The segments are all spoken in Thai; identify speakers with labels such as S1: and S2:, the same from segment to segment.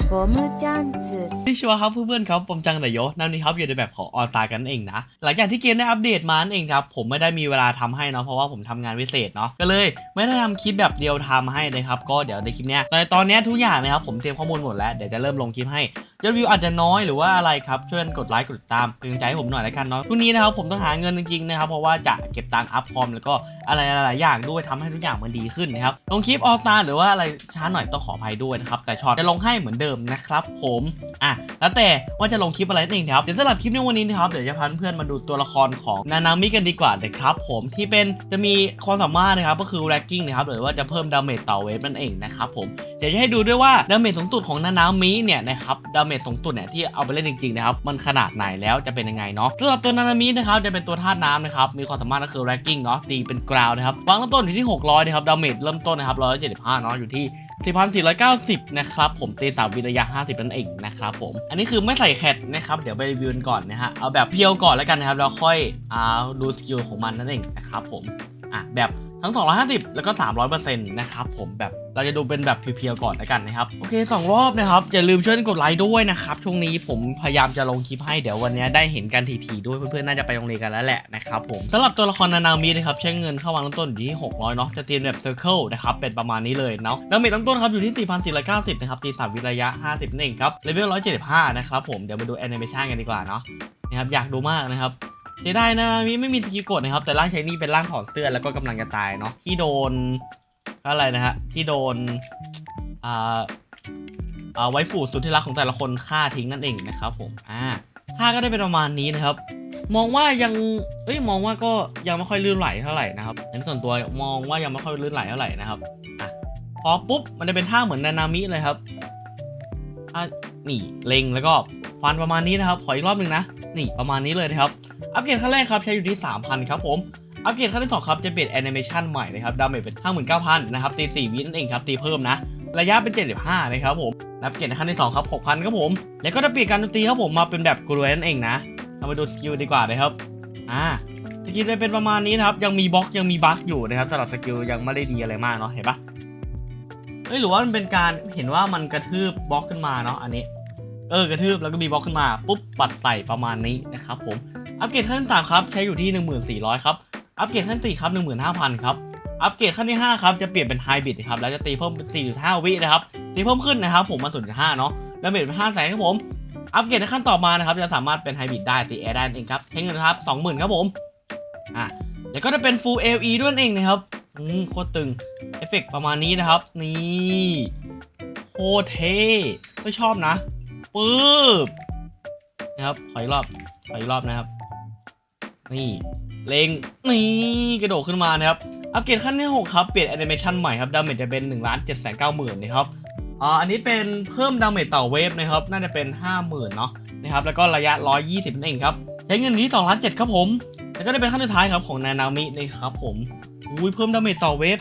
S1: ゴムチャンツ
S2: ที่ชัวร์ครับเพื่อนๆครับผมจังแต่โยนั่นนี่ครับอยู่ในแบบของออตากันเองนะหลังจากที่เกมได้อัปเดตมานั่นเองครับผมไม่ได้มีเวลาทำให้เนาะเพราะว่าผมทำงานพิเศษเนาะก็เลยไม่ได้ทำคลิปแบบเดียวทำให้นะครับก็เดี๋ยวในคลิปนี้ตอนนี้ทุกอย่างนะครับผมเตรียมข้อมูลหมดแล้วเดี๋ยวจะเริ่มลงคลิปให้ยอดวิวอาจจะน้อยหรือว่าอะไรครับช่วยกดไลค์กดติดตามเป็นกำลังใจให้ผมหน่อยละกันเนาะพรุ่งนี้นะครับผมต้องหาเงินจริงๆนะครับเพราะว่าจะเก็บตังค์อัพคอมแล้วก็อะไรหลายๆอย่างด้วยทำให้ทุกอย่างมันดีขึ้นนะครับลงคลิปออตาหรือว่าอะไรช้าหน่อยต้องขออภัยด้วยนะครับแต่ช็อตจะลงให้เหมือนเดิมนะครับผมแล้วแต่ว่าจะลงคลิปอะไรนั่นเองครับเดี๋ยวสำหรับคลิปในวันนี้นะครับเดี๋ยวจะพาเพื่อนๆมาดูตัวละครของนานามิกันดีกว่านะครับผมที่เป็นจะมีความสามารถนะครับก็คือ ranking นะครับหรือว่าจะเพิ่มดาเมจต่อเวฟนั่นเองนะครับผมเดี๋ยวจะให้ดูด้วยว่าดาเมจสูงสุดของนานามิเนี่ยนะครับดาเมจสูงสุดเนี่ยที่เอาไปเล่นจริงๆนะครับมันขนาดไหนแล้วจะเป็นยังไงเนาะสำหรับตัวนานามินะครับจะเป็นตัวธาตุน้ำนะครับมีความสามารถก็คือ ranking เนาะตีเป็นกราวนะครับวางเริ่มต้นอยู่ที่600นะครับดาเมจเริ่มต้นนะครับ175เนาะอยู่ที่4,490 นะครับผมตี3วิระยะ50นั่นเองนะครับผมอันนี้คือไม่ใส่แคทนะครับเดี๋ยวไปรีวิวก่อนนะฮะเอาแบบเพียวก่อนแล้วกันนะครับแล้วค่อยดูสกิลของมันนั่นเองนะครับผมแบบทั้ง250แล้วก็300%นะครับผมแบบเราจะดูเป็นแบบเพียวๆก่อนแล้วกันนะครับโอเค2รอบนะครับอย่าลืมช่วยกดไลค์ด้วยนะครับช่วงนี้ผมพยายามจะลงคลิปให้เดี๋ยววันนี้ได้เห็นกันทีๆด้วยเพื่อนๆน่าจะไปโรงเรียนกันแล้วแหละนะครับผมสำหรับตัวละครนานามินะครับใช้เงินเข้าวางต้นอยู่ที่600เนาะจะตีแบบเซอร์เคิลนะครับเป็นประมาณนี้เลยเนาะแล้วเมจต้นครับอยู่ที่ 4,490 นะครับตี3วิระยะ50นั่นเองครับเลเวล175นะครับผมเดี๋ยวมาดูแอนิเมชันกันดีกว่าเนาะนะครับอยากดูมากนะครับเสียดายนะไม่มีสกิลกดนะครับแต่ร่างใช้นี่เป็นร่างถอดเสื้อแล้วก็กำลังจะตายเนาะที่โดนอะไรนะฮะที่โดนไว้ฝูสุดที่รักของแต่ละคนฆ่าทิ้งนั่นเองนะครับผมถ้าก็ได้เป็นประมาณนี้นะครับมองว่ายังมองว่าก็ยังไม่ค่อยลื่นไหลเท่าไหร่นะครับในส่วนตัวมองว่ายังไม่ค่อยลื่นไหลเท่าไหร่นะครับพอปุ๊บมันจะเป็นท่าเหมือนนานามิเลยครับนี่เล็งแล้วก็ฟันประมาณนี้นะครับขออีกรอบหนึ่งนะนี่ประมาณนี้เลยนะครับอัปเกรดขั้นแรกครับใช้อยู่ที่ 3,000 ครับผมอัปเกรดขั้นที่2ครับจะเปลี่ยนแอนิเมชันใหม่นะครับดาเมจเป็น 59,000 นะครับตี4วินั่นเองครับตีเพิ่มนะระยะเป็น75นะครับผมอัปเกรดขั้นที่2ครับ 6,000 ครับผมแล้วก็จะเปลี่ยนการตีครับผมมาเป็นแบบกรวยนั่นเองนะเรามาดูสกิลดีกว่านะครับสกิลจะเป็นประมาณนี้นะครับยังมีบล็อกยังมีบัคอยู่นะครับสำหรับสกิลยังไม่ได้ดีอะไรมากเนาะเห็นปะหรือว่ามันเป็นการเห็นว่ามันกระทืบบล็อกขึ้นมาเนาะอันนี้กระทืบแล้วก็มีบล็อกขึ้นมาปุ๊บปัดใส่ประมาณนี้นะครับผมอัปเกรดขั้นที่3ครับใช้อยู่ที่ 1400 ครับอัปเกรดขั้น4ครับ 15,000 ครับอัปเกรดขั้นที่5ครับจะเปลี่ยนเป็นไฮบริดครับแล้วจะตีเพิ่มเป็น 4.5 วินะครับตีเพิ่มขึ้นนะครับผมมา 0.5 เนาะแล้วเปลี่ยนเป็น 500,000 ครับผมอัปเกรดในขั้นต่อมานะครับจะสามารถเป็นไฮบริดได้ตีแอร์ได้เองครับใช้เงินครับ 20,000 ครับผมแล้วก็จะเป็น Full LE ด้วยเองนะครับโคตรตึงเอฟเฟกต์ประมาณนี้นะครับนี่โคตรเท่ไม่ชอบนะปึ๊บนะครับขออีกรอบนะครับนี่เล็งนี่กระโดดขึ้นมานะครับอัปเกรดขั้นที่6ครับเปลี่ยนแอนิเมชันใหม่ครับดาเมจจะเป็น 1,790,000 นะครับอันนี้เป็นเพิ่มดาเมจต่อเวฟนะครับน่าจะเป็น 50,000 เนาะนะครับแล้วก็ระยะ120นั่นเองครับใช้เงินที่ 2,700,000 ครับผมแล้วก็ได้เป็นขั้นสุดท้ายครับของนานามินะครับผมเพิ่มดาเมจต่อเวฟ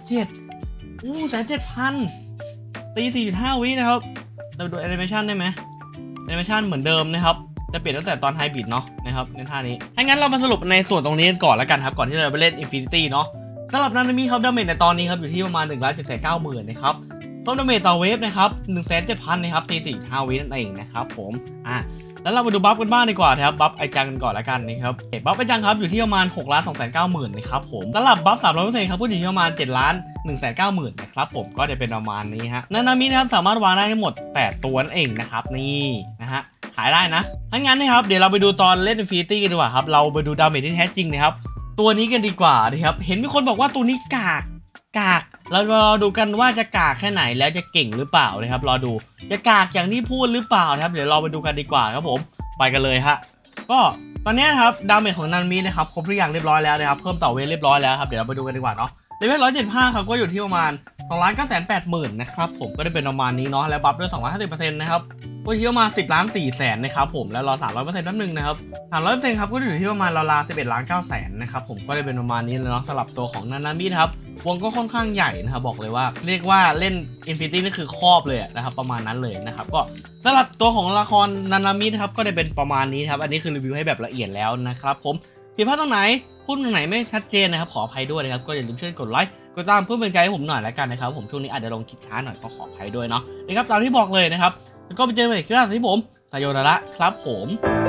S2: 107,000 ตี 4.5 วินะครับเราดูแอนิเมชันได้ไหมแอนิเมชันเหมือนเดิมนะครับจะเปลี่ยนตั้งแต่ตอนไฮบริดเนาะนะครับในท่านี้ถ้างั้นเรามาสรุปในส่วนตรงนี้กันก่อนแล้วกันครับก่อนที่เราไปเล่น Infinity เนาะสำหรับนานามิครับดาเมจในตอนนี้ครับอยู่ที่ประมาณ 1,790,000 นะครับเพิ่มดาเมจต่อเวฟนะครับ 107,000 นะครับตี 4.5 วินั่นเองนะครับผมแล้วเรามาดูบัฟกันบ้างดีกว่าครับบัฟไอจังกันก่อนแล้วกันนะครับบัฟไอจังครับอยู่ที่ประมาณ 6,290,000 นะครับผมสำหรับบัฟ 300% ครับก็อยู่ที่ประมาณ 7,190,000 นะครับผมก็จะเป็นประมาณนี้ฮะนานามินะครับสามารถวางได้ทั้งหมด8ตัวนั่นเองนะครับนี่นะฮะขายได้นะถ้างั้นนะครับเดี๋ยวเราไปดูตอนเล่น Infinity กันดีกว่าครับเราไปดูดาเมจที่แท้จริงนะครับตัวนี้กันดีกว่านะครับเห็นมีคนบอกว่าตัวนี้กากเราดูกันว่าจะกากแค่ไหนแล้วจะเก่งหรือเปล่านะครับรอดูจะกากอย่างที่พูดหรือเปล่านะครับเดี๋ยวเราไปดูกันดีกว่าครับผมไปกันเลยฮะก็ตอนนี้ครับดาเมจของนานามินะครับครบทุกอย่างเรียบร้อยแล้วนะครับเพิ่มต่อเวฟเรียบร้อยแล้วครับเดี๋ยวเราไปดูกันดีกว่าเนาะเลเวล175ครับก็อยู่ที่ประมาณ 2,980,000 นะครับผมก็ได้เป็นประมาณนี้เนาะแล้วบัฟด้วย 250% นะครับก็อยู่ที่ประมาณ 10,400,000 นะครับผมแล้วรอ 300% แป๊บนึงนะครับ 300% ครับก็อยู่ที่ประมาณราวๆ 11,900,000 นะครับผมก็ได้เป็นประมาณนี้เลยเนาะสำหรับตัวของนานามินะครับวงก็ค่อนข้างใหญ่นะครับบอกเลยว่าเรียกว่าเล่น Infinity นี่คือครอบเลยนะครับประมาณนั้นเลยนะครับก็สำหรับตัวของละครนานามินะครับก็ได้เป็นประมาณนี้ครับอันนี้คือรีวิวให้แบบละเอียดแล้วนะครับผมผิดพลาดตรงไหนพูดตรงไหนไม่ชัดเจนนะครับขออภัยด้วยนะครับก็อย่าลืมช่วยกดไลค์กดตามเพื่อเป็นไกด์ให้ผมหน่อยแล้วกันนะครับผมช่วงนี้อาจจะลงคลิปช้าหน่อยก็ขออภัยด้วยเนาะนะครับตามที่บอกเลยนะครับแล้วก็ไปเจอกันใหม่คลิปหน้าที่ผมสายโยนาระครับผม